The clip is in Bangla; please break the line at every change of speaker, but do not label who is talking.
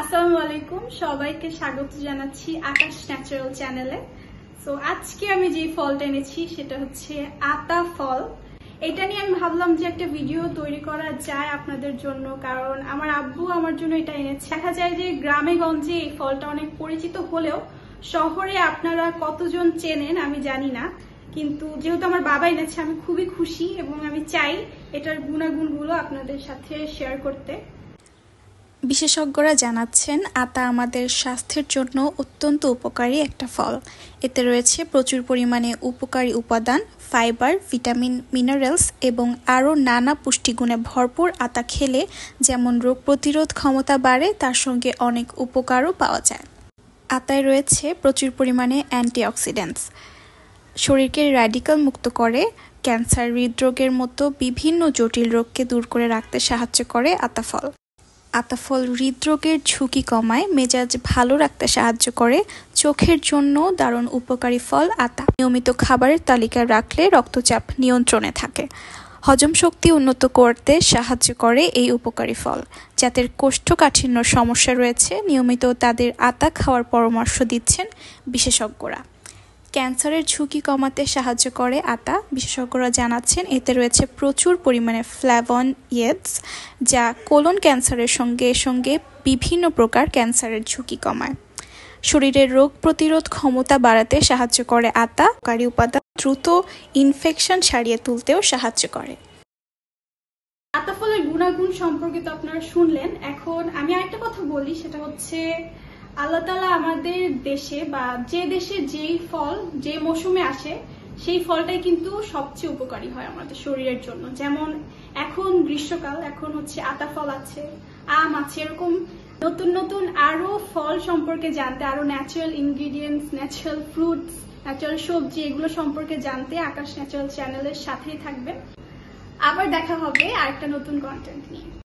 আসসালামু আলাইকুম, সবাইকে স্বাগত জানাচ্ছি আকাশ ন্যাচারাল চ্যানেলে। সো আজকে আমি যে ফলটা এনেছি সেটা হচ্ছে আতা ফল। এটা নিয়ে আমি ভাবলাম যে একটা ভিডিও তৈরি করা যায় আপনাদের জন্য, কারণ আমার আব্বু আমার জন্য এটা এনেছে। দেখা যায় যে গ্রামে গঞ্জে এই ফলটা অনেক পরিচিত হলেও শহরে আপনারা কতজন চেনেন আমি জানি না, কিন্তু যেহেতু আমার বাবা এনেছে আমি খুবই খুশি এবং আমি চাই এটার গুণাগুণগুলো আপনাদের সাথে শেয়ার করতে।
বিশেষজ্ঞরা জানাচ্ছেন আতা আমাদের স্বাস্থ্যের জন্য অত্যন্ত উপকারী একটা ফল। এতে রয়েছে প্রচুর পরিমাণে উপকারী উপাদান, ফাইবার, ভিটামিন, মিনারেলস এবং আরও নানা পুষ্টিগুণে ভরপুর। আতা খেলে যেমন রোগ প্রতিরোধ ক্ষমতা বাড়ে, তার সঙ্গে অনেক উপকারও পাওয়া যায়। আতায় রয়েছে প্রচুর পরিমাণে অ্যান্টিঅক্সিডেন্টস, শরীরকে র্যাডিক্যাল মুক্ত করে, ক্যান্সার, হৃদরোগের মতো বিভিন্ন জটিল রোগকে দূর করে রাখতে সাহায্য করে আতা ফল। আতা ফল হৃদরোগের ঝুঁকি কমায়, মেজাজ ভালো রাখতে সাহায্য করে, চোখের জন্য দারুণ উপকারী ফল আতা। নিয়মিত খাবারের তালিকায় রাখলে রক্তচাপ নিয়ন্ত্রণে থাকে। হজম শক্তি উন্নত করতে সাহায্য করে এই উপকারী ফল। যাদের কোষ্ঠকাঠিন্য সমস্যা রয়েছে নিয়মিত তাদের আতা খাওয়ার পরামর্শ দিচ্ছেন বিশেষজ্ঞরা। ক্যান্সারের ঝুঁকি কমাতে সাহায্য করে আতা। বিশেষজ্ঞরা জানাচ্ছেন এতে রয়েছে প্রচুর পরিমাণে ফ্ল্যাভোনয়েডস, যা কোলন ক্যান্সারের সঙ্গে সঙ্গে বিভিন্ন প্রকার ক্যান্সারের ঝুঁকি কমায়। শরীরের রোগ প্রতিরোধ ক্ষমতা বাড়াতে সাহায্য করে আতা। উপকারী উপাদান দ্রুত ইনফেকশন সারিয়ে তুলতেও সাহায্য করে।
আতা ফলের গুণাগুণ সম্পর্কে তো আপনারা শুনলেন। এখন আমি আরেকটা কথা বলি, সেটা হচ্ছে আল্লাহ তাআলা আমাদের দেশে বা যে দেশে যেই ফল যে মৌসুমে আসে সেই ফলটাই কিন্তু সবচেয়ে উপকারী হয় আমাদের শরীরের জন্য। যেমন এখন গ্রীষ্মকাল, এখন হচ্ছে আতা ফল আছে, আম আছে, এরকম নতুন নতুন আরো ফল সম্পর্কে জানতে, আরো natural ingredients, natural fruits, natural সবজি, এগুলো সম্পর্কে জানতে আকাশ ন্যাচারাল চ্যানেলের সাথেই থাকবেন। আবার দেখা হবে আরেকটা নতুন কন্টেন্ট নিয়ে।